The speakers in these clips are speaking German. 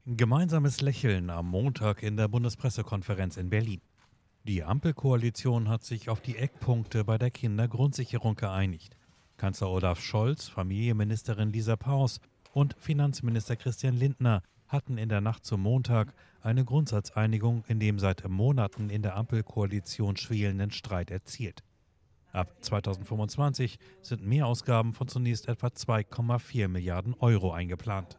Gemeinsames Lächeln am Montag in der Bundespressekonferenz in Berlin. Die Ampelkoalition hat sich auf die Eckpunkte bei der Kindergrundsicherung geeinigt. Kanzler Olaf Scholz, Familienministerin Lisa Paus und Finanzminister Christian Lindner hatten in der Nacht zum Montag eine Grundsatzeinigung in dem seit Monaten in der Ampelkoalition schwelenden Streit erzielt. Ab 2025 sind Mehrausgaben von zunächst etwa 2,4 Milliarden Euro eingeplant.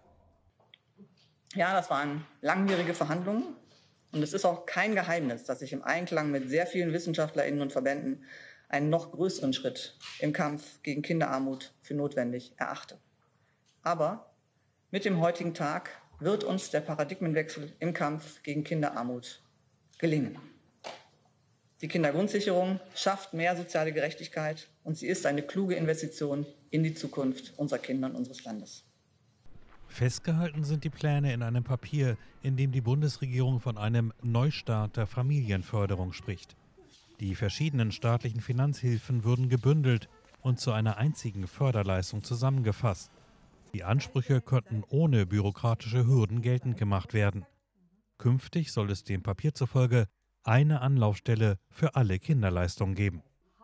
Ja, das waren langwierige Verhandlungen und es ist auch kein Geheimnis, dass ich im Einklang mit sehr vielen WissenschaftlerInnen und Verbänden einen noch größeren Schritt im Kampf gegen Kinderarmut für notwendig erachte. Aber mit dem heutigen Tag wird uns der Paradigmenwechsel im Kampf gegen Kinderarmut gelingen. Die Kindergrundsicherung schafft mehr soziale Gerechtigkeit und sie ist eine kluge Investition in die Zukunft unserer Kinder und unseres Landes. Festgehalten sind die Pläne in einem Papier, in dem die Bundesregierung von einem Neustart der Familienförderung spricht. Die verschiedenen staatlichen Finanzhilfen würden gebündelt und zu einer einzigen Förderleistung zusammengefasst. Die Ansprüche könnten ohne bürokratische Hürden geltend gemacht werden. Künftig soll es dem Papier zufolge eine Anlaufstelle für alle Kinderleistungen geben.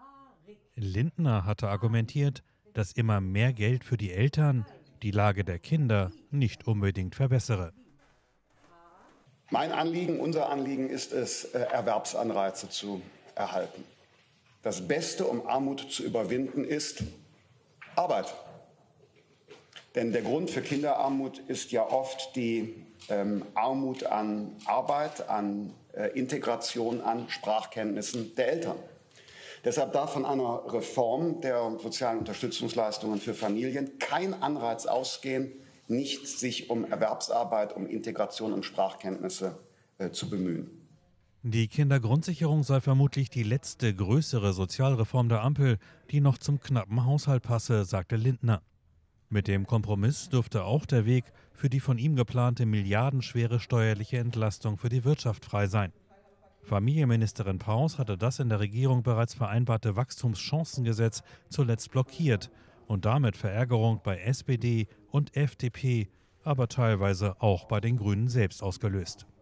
Lindner hatte argumentiert, dass immer mehr Geld für die Eltern die Lage der Kinder nicht unbedingt verbessere. Mein Anliegen, unser Anliegen ist es, Erwerbsanreize zu erhalten. Das Beste, um Armut zu überwinden, ist Arbeit. Denn der Grund für Kinderarmut ist ja oft die Armut an Arbeit, an Integration, an Sprachkenntnissen der Eltern. Deshalb darf von einer Reform der sozialen Unterstützungsleistungen für Familien kein Anreiz ausgehen, nicht sich um Erwerbsarbeit, um Integration und Sprachkenntnisse zu bemühen. Die Kindergrundsicherung sei vermutlich die letzte größere Sozialreform der Ampel, die noch zum knappen Haushalt passe, sagte Lindner. Mit dem Kompromiss dürfte auch der Weg für die von ihm geplante milliardenschwere steuerliche Entlastung für die Wirtschaft frei sein. Familienministerin Paus hatte das in der Regierung bereits vereinbarte Wachstumschancengesetz zuletzt blockiert und damit Verärgerung bei SPD und FDP, aber teilweise auch bei den Grünen selbst ausgelöst.